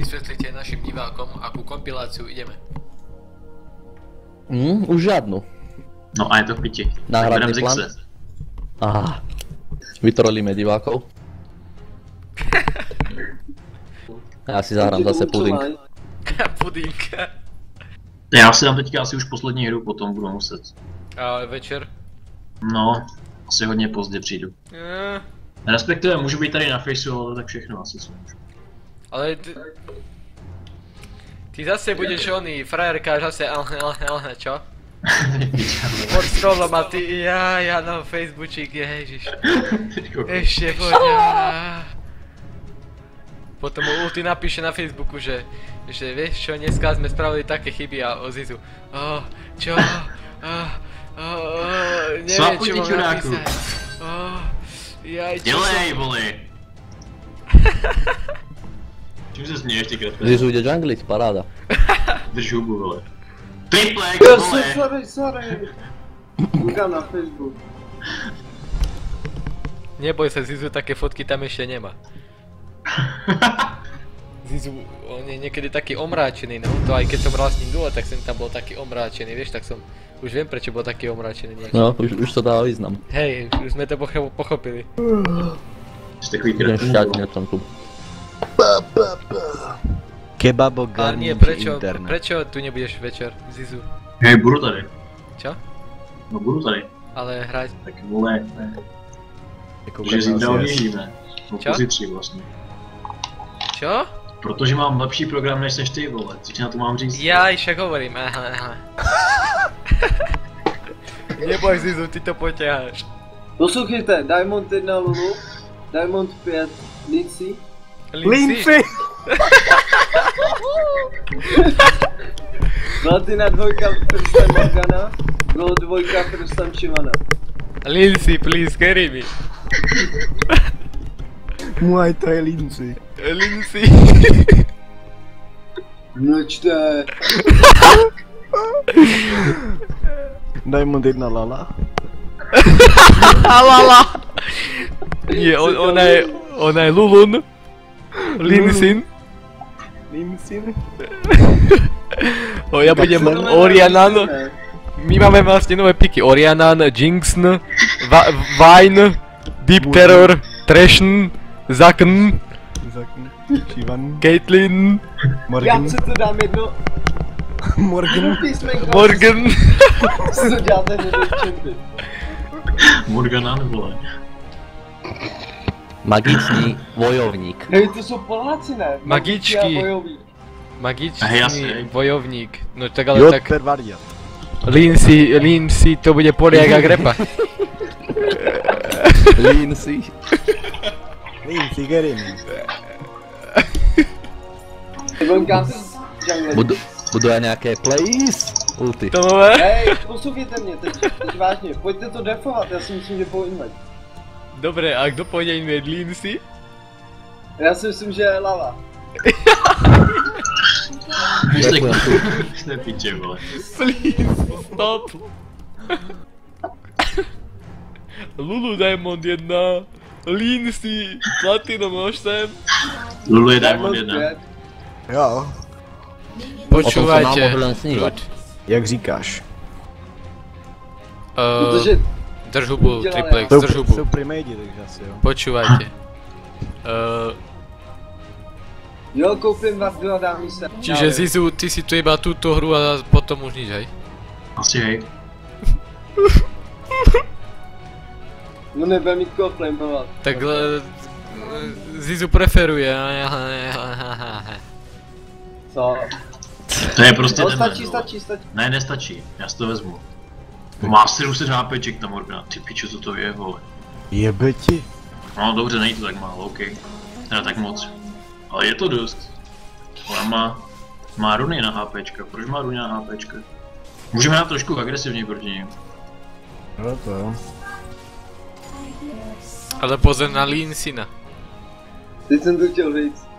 vysvětlíte našim divákom, akú kompiláciu ideme. Už žádnou. No a je to v piti. Náhradný plán? Aha. Vytrolíme divákov. Já si zahrám zase pudink. Pudink. Já si dám teďka asi už poslední hru, potom budu muset. A večer? No, asi hodně pozdě přijdu. Respektive můžu být tady na Faceu, ale tak všechno asi co můžu. Ale ty zase budeš oný, frajerka, zase čo? Pod stolom a ty, ja na Facebookík, ježiš. Ešte poď. Potom mu Ulti napíše na Facebooku, že vieš čo, dneska sme spravili také chyby a o Zizu. Čo? Neviem čo mám napísať. Dělej, vole! Čím se směješ, ty krepe? Zizu jde junglit, paráda. Drž hubu, vole. Triplek, vole! Sorry. Koukám na Facebook. Neboj sa, Zizu také fotky tam ešte nemá. Zizu, on je niekedy taký omráčený, no to aj keď som hral s ním dole, tak som tam bol taký omráčený, vieš, tak som už viem prečo bol taký omráčený niekedy. No, už to dá význam. Hej, už sme to pochopili. Jsi takový Jeden krepe. šťátne tam tu. Kebabo Ale nie, garnič prečo tu nebudeš večer, Zizu? Hej, budu tady. Čo? No budu tady. Ale hrať. Tak vole, ne. Jako Protože zítra odjíždíme. No Čo? pozítří vlastně. Čo? Protože mám lepší program než seš ty, vole. Co ti na to mám říct? Jaj, však hovorím, aha. Neboj, Zizu, ty to poťaháš. Poslouchejte, Diamond 1 Lulu, Diamond 5 Lindsay. Lindsay! Platina 2 prstem Morgana, Gold 2 prstem Shivana. Lindsay, please, carry me. Muay Thai Lindsay. Lindsay. Mlčte. Diamond 1 Lala. Lala. Nie, ona je Lulun. Lindsay. Lindsay? Ja budem Orianan. My máme vlastne nové piky. Orianan, Jinxn, Vine, Deep Terror, Trashen, Zakn, Shivan. Caitlyn, Já Morgan. si to dám jedno Morgan. písmenko. Morgan. Si to děláte nedovčenty. Morganan, vole. Magický vojovník. Hej, to jsou Poláci, ne? Magičky. Magičky a bojový. Magičný bojovník. No tak ale Jo, tak pervaria. Lindsay to bude Poliak a Grepa. Lindsay. Lindsay, get in. Vemkám si jungle. Budu já nějaké plays? Ulti. To nové? Hej, poslouchejte mě, teď vážně, pojďte to defovat, já si myslím, že po invite. Dobre, a kto pôjde invade Lindsay? Já si myslím, že je Lala. Jste piče, vole. Please, stop. Lulu Diamond 1, Lindsay, Platinum 8. Lulu je Diamond 1. 5. Jo, Počúvajte. O tom sa nám len snívať. jak říkáš. Protože Drž hubu, Dělá triplex, Jsou, drž hubu. jsou primejdi, takže asi jo. Počúvajte. jo, koupím vás a dám mi se. Čiže Zizu, ty si tu iba túto hru a potom už nič, hej? Asi hej. No nebude mít koho flamebovat. Tak Zizu preferuje. Co? To je prostě No jdeme, stačí, vole. stačí, stačí. Ne, nestačí. Já si to vezmu. Má 700 HPček ta Morgana. Ty pičo, co to je, vole. Jebe ti. No dobře, není to tak málo, OK. Teda tak moc. Ale je to dost. Ona má runy na HPčka. Proč má runy na HPčka? Můžeme hrát trošku agresivně proti ním. No to jo. Ale pozor na Lindsayna. Teď jsem to chtěl říct.